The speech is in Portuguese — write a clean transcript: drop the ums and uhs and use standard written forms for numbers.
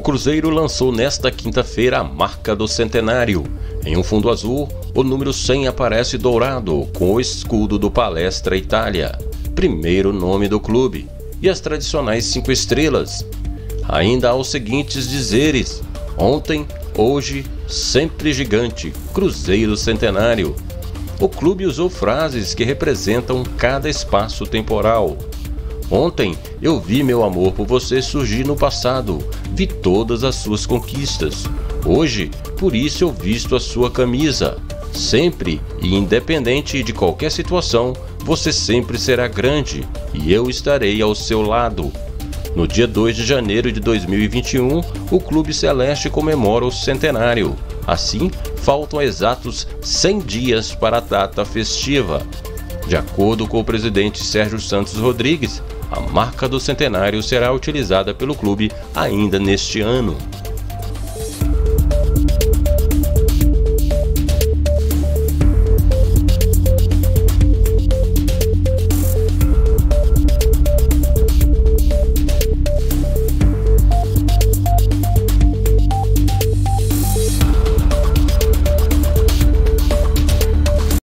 O Cruzeiro lançou nesta quinta-feira a marca do centenário. Em um fundo azul, o número 100 aparece dourado com o escudo do Palestra Itália, primeiro nome do clube, e as tradicionais 5 estrelas. Ainda há os seguintes dizeres: ontem, hoje, sempre gigante, Cruzeiro Centenário. O clube usou frases que representam cada espaço temporal. Ontem eu vi meu amor por você surgir no passado, vi todas as suas conquistas. Hoje, por isso eu visto a sua camisa. Sempre e independente de qualquer situação, você sempre será grande e eu estarei ao seu lado. No dia 2 de janeiro de 2021, o Clube Celeste comemora o centenário. Assim, faltam exatos 100 dias para a data festiva. De acordo com o presidente Sérgio Santos Rodrigues, a marca do centenário será utilizada pelo clube ainda neste ano.